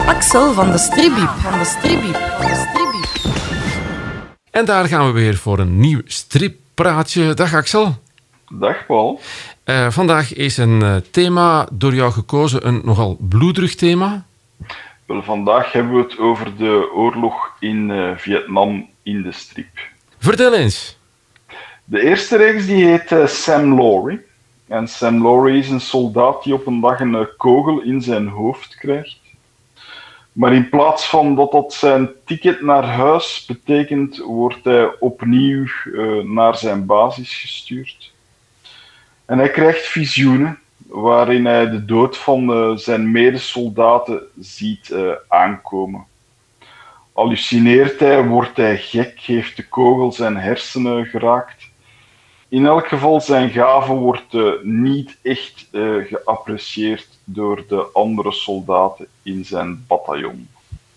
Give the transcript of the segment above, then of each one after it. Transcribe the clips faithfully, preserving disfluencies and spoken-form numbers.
Axel van de Stribib. Van de Stribib. Van de Stribib. En daar gaan we weer voor een nieuw strippraatje. Dag Axel. Dag Paul. Uh, vandaag is een uh, thema door jou gekozen, een nogal bloederig thema. Wel, vandaag hebben we het over de oorlog in uh, Vietnam in de strip. Vertel eens. De eerste reeks die heet uh, Sam Laurie. En Sam Laurie is een soldaat die op een dag een uh, kogel in zijn hoofd krijgt. Maar in plaats van dat dat zijn ticket naar huis betekent, wordt hij opnieuw uh, naar zijn basis gestuurd. En hij krijgt visioenen waarin hij de dood van uh, zijn medesoldaten ziet uh, aankomen. Hallucineert hij, wordt hij gek, heeft de kogel zijn hersenen geraakt. In elk geval, zijn gave wordt uh, niet echt uh, geapprecieerd door de andere soldaten in zijn bataljon.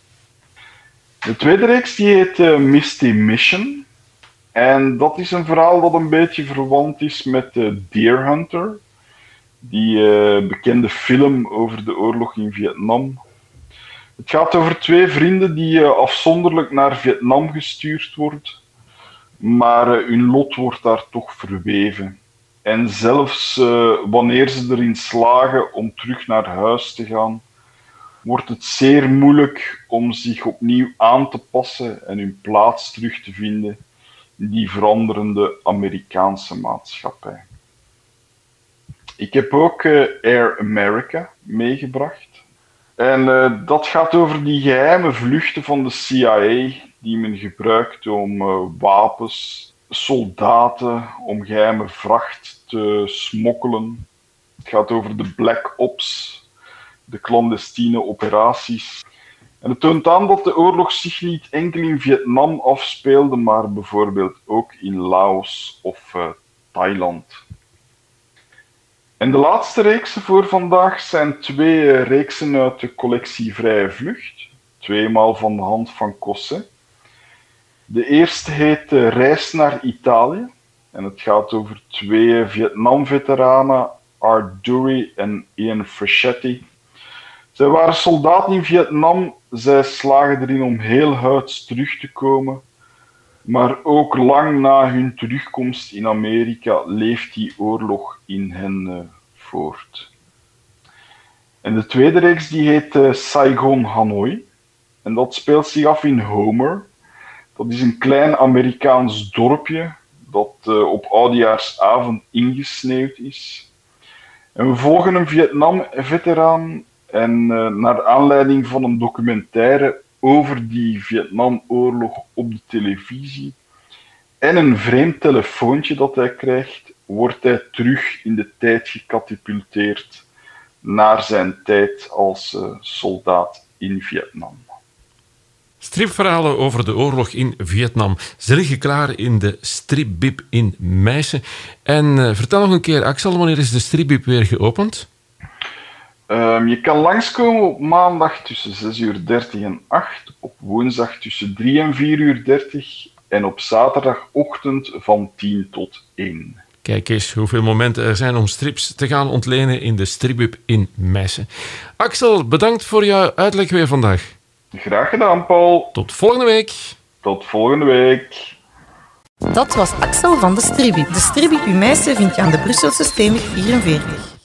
De tweede reeks die heet uh, Misty Mission. En dat is een verhaal dat een beetje verwant is met uh, Deer Hunter, die uh, bekende film over de oorlog in Vietnam. Het gaat over twee vrienden die uh, afzonderlijk naar Vietnam gestuurd worden, maar uh, hun lot wordt daar toch verweven. En zelfs uh, wanneer ze erin slagen om terug naar huis te gaan, wordt het zeer moeilijk om zich opnieuw aan te passen en hun plaats terug te vinden in die veranderende Amerikaanse maatschappij. Ik heb ook uh, Air America meegebracht. En uh, dat gaat over die geheime vluchten van de C I A die men gebruikt om uh, wapens, soldaten, om geheime vracht te smokkelen. Het gaat over de Black Ops, de clandestine operaties. En het toont aan dat de oorlog zich niet enkel in Vietnam afspeelde, maar bijvoorbeeld ook in Laos of uh, Thailand. En de laatste reeksen voor vandaag zijn twee uh, reeksen uit de collectie Vrije Vlucht, tweemaal van de hand van Cosset. De eerste heet uh, Reis naar Italië en het gaat over twee Vietnam-veteranen, Art Dury en Ian Freschetti. Zij waren soldaten in Vietnam, zij slagen erin om heel huids terug te komen, maar ook lang na hun terugkomst in Amerika leeft die oorlog in hen uh, voort. En de tweede reeks die heet uh, Saigon Hanoi en dat speelt zich af in Homer. Dat is een klein Amerikaans dorpje dat uh, op oudejaarsavond ingesneeuwd is. En we volgen een Vietnam-veteraan en uh, naar aanleiding van een documentaire over die Vietnamoorlog op de televisie en een vreemd telefoontje dat hij krijgt, wordt hij terug in de tijd gecatapulteerd naar zijn tijd als uh, soldaat in Vietnam. Stripverhalen over de oorlog in Vietnam. Ze liggen klaar in de Stripbib in Meissen. En uh, vertel nog een keer, Axel, wanneer is de Stripbib weer geopend? Um, je kan langskomen op maandag tussen zes uur dertig en acht, op woensdag tussen drie en vier uur dertig en op zaterdagochtend van tien tot één. Kijk eens hoeveel momenten er zijn om strips te gaan ontlenen in de Stripbib in Meissen. Axel, bedankt voor jouw uitleg weer vandaag. Graag gedaan, Paul. Tot volgende week. Tot volgende week. Dat was Axel van de Stribib. De Stribib in Meissen vind je aan de Brusselse Steenweg vierenveertig.